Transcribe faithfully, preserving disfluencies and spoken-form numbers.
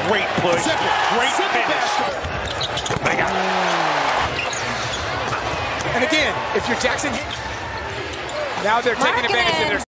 Great push. Simple. Great Simple finish. basketball. And again, if you're Jackson, now they're taking advantage of their